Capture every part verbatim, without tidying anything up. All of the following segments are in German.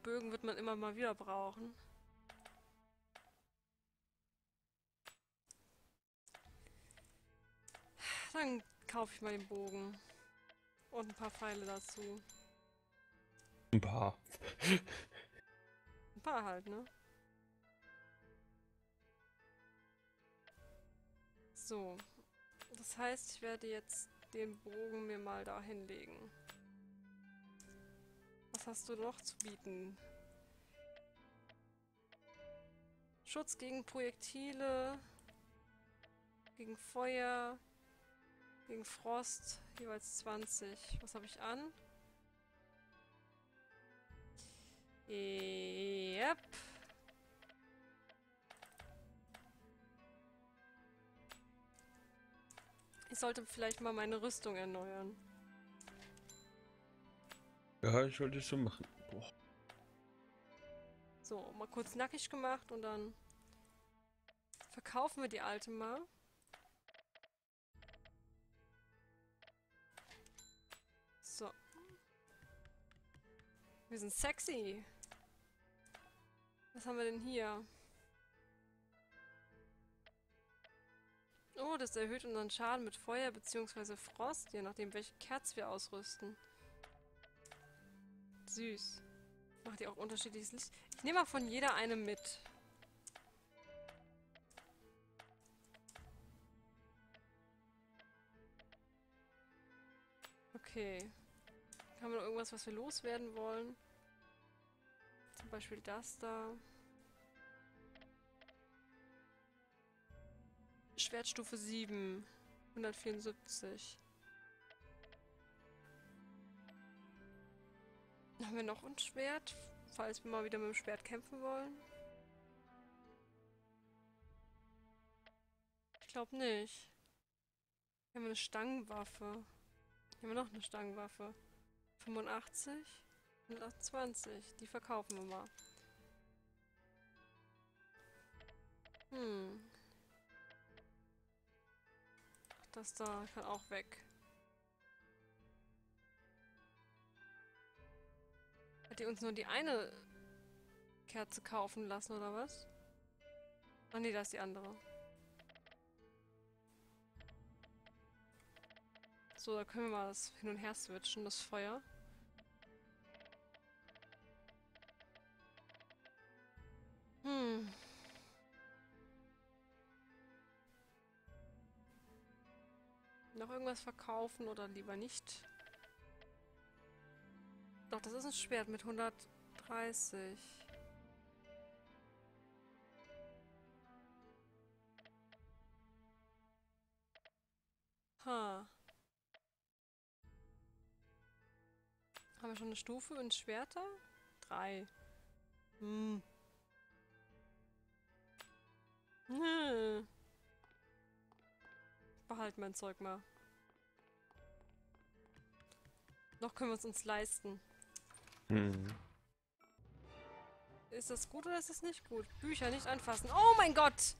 Bögen wird man immer mal wieder brauchen. Dann kaufe ich mal den Bogen. Und ein paar Pfeile dazu. Ein paar. Ein paar halt, ne? So. Das heißt, ich werde jetzt den Bogen mir mal da hinlegen. Was hast du noch zu bieten? Schutz gegen Projektile, gegen Feuer, gegen Frost, jeweils zwanzig. Was habe ich an? Yep. Ich sollte vielleicht mal meine Rüstung erneuern. Ja, ich wollte es schon machen. Boah. So, mal kurz nackig gemacht und dann verkaufen wir die alte mal. So. Wir sind sexy. Was haben wir denn hier? Oh, das erhöht unseren Schaden mit Feuer bzw. Frost, je nachdem welche Kerze wir ausrüsten. Süß. Macht ihr auch unterschiedliches Licht? Ich nehme mal von jeder eine mit. Okay. Haben wir noch irgendwas, was wir loswerden wollen? Zum Beispiel das da. Schwertstufe sieben. hundertvierundsiebzig. Haben wir noch ein Schwert? Falls wir mal wieder mit dem Schwert kämpfen wollen? Ich glaube nicht. Hier haben wir eine Stangenwaffe. Hier haben wir noch eine Stangenwaffe. fünfundachtzig? hundertzwanzig. Die verkaufen wir mal. Hm. Ach, das da kann auch weg. Hat die uns nur die eine Kerze kaufen lassen, oder was? Ah ne, da ist die andere. So, da können wir mal das hin und her switchen, das Feuer. Hm. Noch irgendwas verkaufen oder lieber nicht? Doch, das ist ein Schwert mit hundertdreißig. Ha. Haben wir schon eine Stufe in Schwerter? Drei. Hm. Hm. Behalten mein Zeug mal. Noch können wir es uns leisten. Hm. Ist das gut oder ist das nicht gut? Bücher nicht anfassen. Oh mein Gott!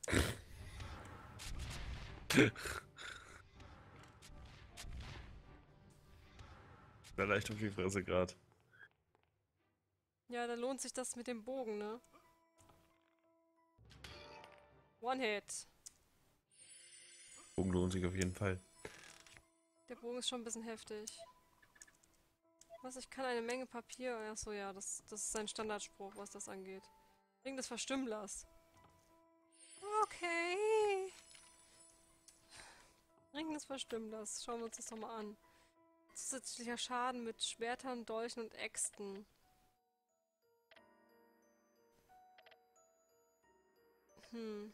Da leicht auf die Fresse gerade. Ja, da lohnt sich das mit dem Bogen, ne? One-Hit. Bogen lohnt sich auf jeden Fall. Der Bogen ist schon ein bisschen heftig. Was? Ich kann eine Menge Papier. Achso, ja, das, das ist sein Standardspruch, was das angeht. Ring des Verstümmelers. Okay. Ring des Verstümmelers. Schauen wir uns das doch mal an. Zusätzlicher Schaden mit Schwertern, Dolchen und Äxten. Hm.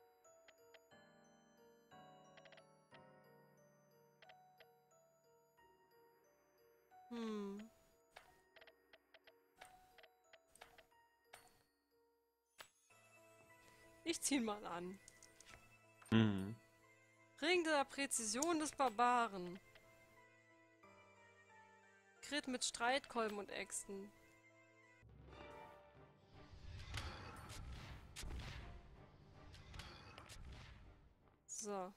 Hm. Ich zieh ihn mal an. Mhm. Ring der Präzision des Barbaren. Crit mit Streitkolben und Äxten. So.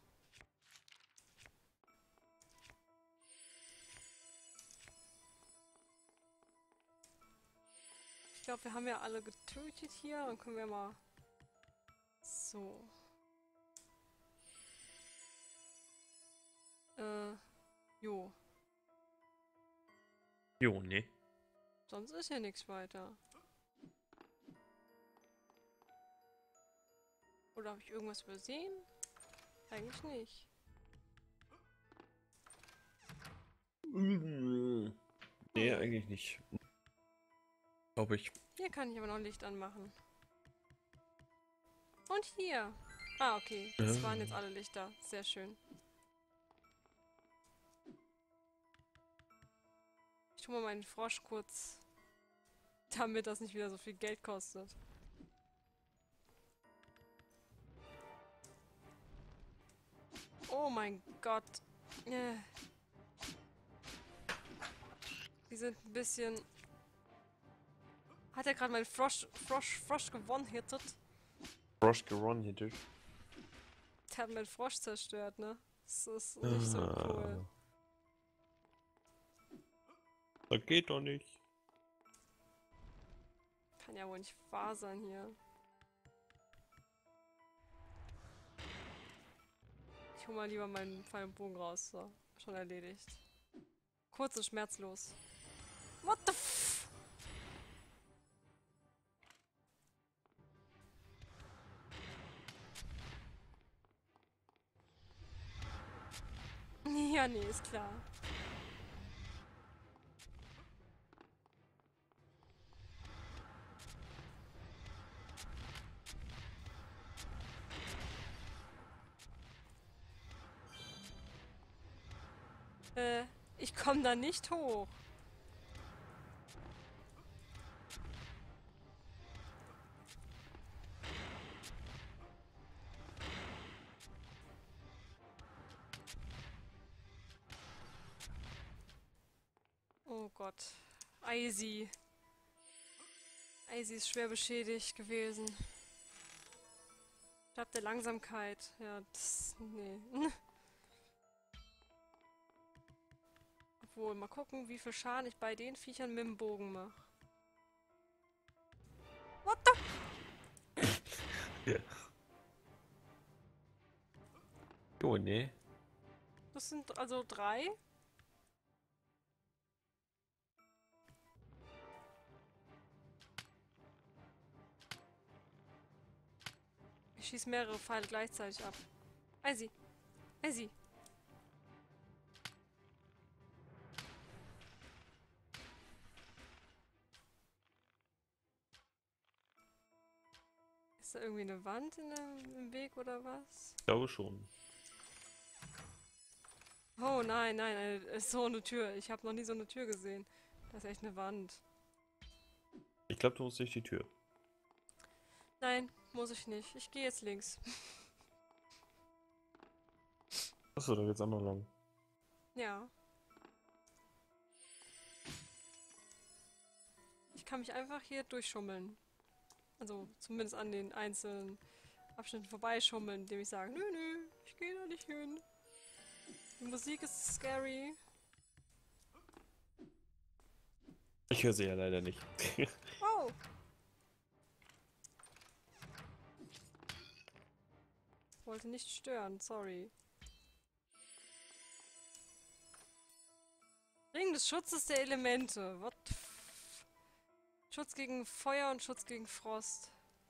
glaube, wir haben ja alle getötet hier. Dann können wir mal... So. Äh, jo. Jo, ne. Sonst ist ja nichts weiter. Oder habe ich irgendwas übersehen? Eigentlich nicht. Nee, Hm. eigentlich nicht. Glaube ich. Hier kann ich aber noch Licht anmachen. Und hier. Ah, okay. Das waren jetzt alle Lichter. Sehr schön. Ich tue mal meinen Frosch kurz, damit das nicht wieder so viel Geld kostet. Oh mein Gott. Äh. Die sind ein bisschen... Hat er gerade meinen Frosch, Frosch, Frosch gewonnen-hittet? Frosch gewonnen hätte. Der hat meinen Frosch zerstört, ne? Das ist nicht so cool. Das geht doch nicht. Kann ja wohl nicht wahr sein hier. Ich hol mal lieber meinen Pfeil und Bogen raus. So, schon erledigt. Kurz und schmerzlos. What the f... Ja, nee, ist klar. Äh, ich komme da nicht hoch. Oh Gott. Eisi. Eisi ist schwer beschädigt gewesen. Stab der Langsamkeit. Ja, das... Nee. Obwohl, mal gucken, wie viel Schaden ich bei den Viechern mit dem Bogen mache. What the... Ja. Jo, ne. Das sind also drei. Ich schieße mehrere Pfeile gleichzeitig ab. Eisi. Eisi. Ist da irgendwie eine Wand in der, im Weg oder was? Ich glaube schon. Oh nein, nein, eine, ist so eine Tür. Ich habe noch nie so eine Tür gesehen. Das ist echt eine Wand. Ich glaube, du musst durch die Tür. Nein, muss ich nicht. Ich gehe jetzt links. Achso, da geht's auch noch lang. Ja. Ich kann mich einfach hier durchschummeln. Also zumindest an den einzelnen Abschnitten vorbeischummeln, indem ich sage, nö, nö, ich gehe da nicht hin. Die Musik ist scary. Ich höre sie ja leider nicht. Oh! Wollte nicht stören, sorry. Ring des Schutzes der Elemente. What the f... Schutz gegen Feuer und Schutz gegen Frost.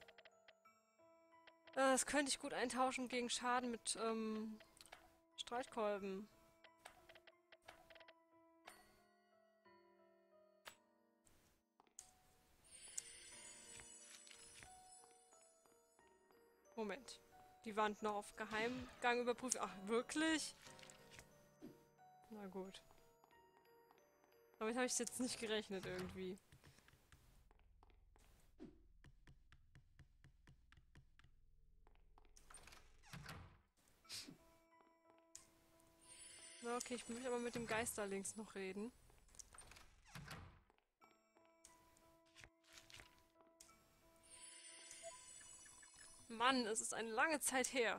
Äh, das könnte ich gut eintauschen gegen Schaden mit, ähm... Streitkolben. Moment. Die Wand noch auf Geheimgang überprüfen. Ach, wirklich? Na gut. Damit habe ich jetzt nicht gerechnet irgendwie. Na okay, ich möchte aber mit dem Geister links noch reden. Mann, es ist eine lange Zeit her.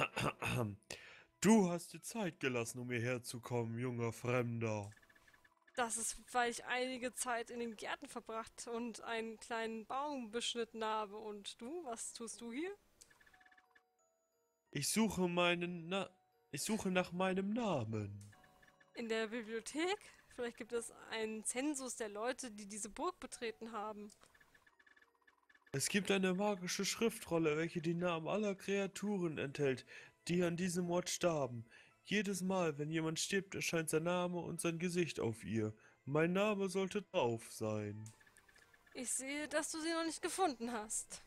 Du hast dir Zeit gelassen, um hierher zu kommen, junger Fremder. Das ist, weil ich einige Zeit in den Gärten verbracht und einen kleinen Baum beschnitten habe. Und du, was tust du hier? Ich suche meinen Na Ich suche nach meinem Namen. In der Bibliothek? Vielleicht gibt es einen Zensus der Leute, die diese Burg betreten haben. Es gibt eine magische Schriftrolle, welche die Namen aller Kreaturen enthält, die an diesem Ort starben. Jedes Mal, wenn jemand stirbt, erscheint sein Name und sein Gesicht auf ihr. Mein Name sollte drauf sein. Ich sehe, dass du sie noch nicht gefunden hast.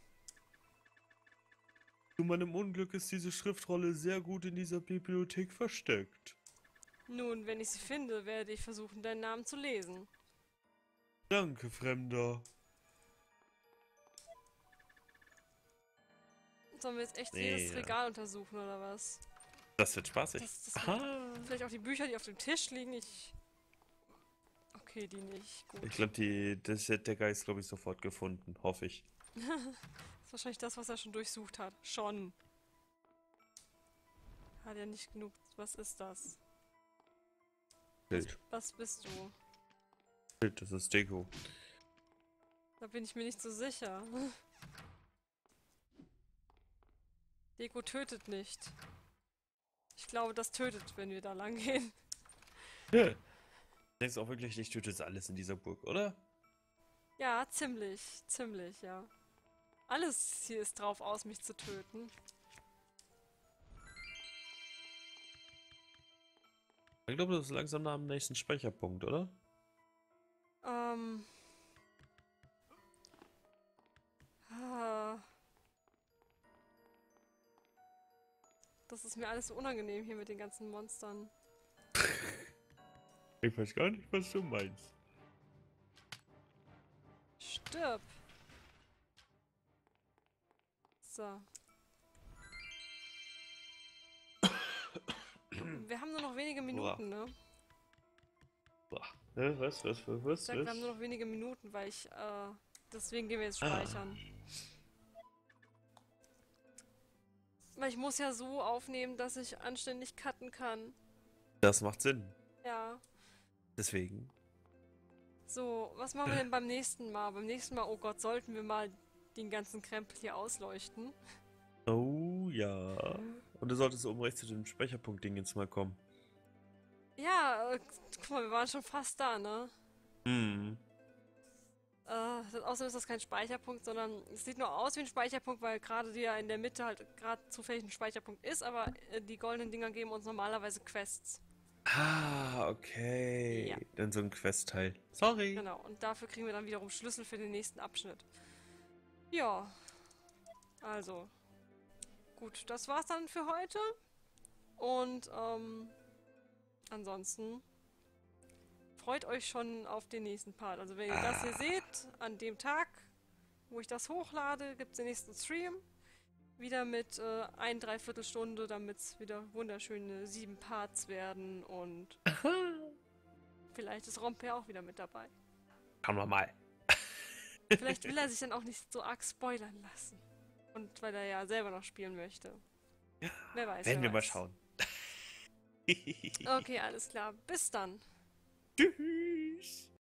Zu meinem Unglück ist diese Schriftrolle sehr gut in dieser Bibliothek versteckt. Nun, wenn ich sie finde, werde ich versuchen, deinen Namen zu lesen. Danke, Fremder. Sollen wir jetzt echt Nee, jedes ja. Regal untersuchen, oder was? Das wird spaßig. Das, das Aha. Vielleicht auch die Bücher, die auf dem Tisch liegen. Ich. Okay, die nicht. Gut. Ich glaube, die das hat der Geist, glaube ich, sofort gefunden. Hoffe ich. Das ist wahrscheinlich das, was er schon durchsucht hat. Schon. Hat ja nicht genug. Was ist das? Bild. Was bist du? Bild, das ist Deko. Da bin ich mir nicht so sicher. Deko tötet nicht. Ich glaube, das tötet, wenn wir da lang gehen. Ja. Denkst du auch wirklich, ich töte jetzt alles in dieser Burg, oder? Ja, ziemlich. Ziemlich, ja. Alles hier ist drauf aus, mich zu töten. Ich glaube, das ist langsam nach dem nächsten Speicherpunkt, oder? Ähm. Ah. Das ist mir alles so unangenehm hier mit den ganzen Monstern. Ich weiß gar nicht, was du meinst. Stirb! So. Wir haben nur noch wenige Minuten, ne? Boah. Hä, was, was, was, Ich was? sag, wir haben nur noch wenige Minuten, weil ich, äh, deswegen gehen wir jetzt Ah. speichern. Weil ich muss ja so aufnehmen, dass ich anständig cutten kann. Das macht Sinn. Ja. Deswegen. So, was machen wir denn beim nächsten Mal? Beim nächsten Mal, oh Gott, sollten wir mal den ganzen Krempel hier ausleuchten. Oh ja. Und du solltest oben rechts zu dem Speicherpunkt-Ding jetzt mal kommen. Ja, äh, guck mal, wir waren schon fast da, ne? Hm. Äh, das, außerdem ist das kein Speicherpunkt, sondern es sieht nur aus wie ein Speicherpunkt, weil gerade der in der Mitte halt gerade zufällig ein Speicherpunkt ist, aber äh, die goldenen Dinger geben uns normalerweise Quests. Ah, okay. Ja. Dann so ein Quest-Teil. Sorry. Genau, und dafür kriegen wir dann wiederum Schlüssel für den nächsten Abschnitt. Ja, also, gut, das war's dann für heute. Und, ähm, ansonsten freut euch schon auf den nächsten Part. Also wenn ihr das hier seht, an dem Tag, wo ich das hochlade, gibt es den nächsten Stream. Wieder mit äh, ein Dreiviertelstunde, damit es wieder wunderschöne sieben Parts werden. Und vielleicht ist Romper auch wieder mit dabei. Schauen wir mal. Vielleicht will er sich dann auch nicht so arg spoilern lassen. Und weil er ja selber noch spielen möchte. Ja, Wer weiß, werden wer wir mal weiß. schauen. Okay, alles klar. Bis dann. Tschüss.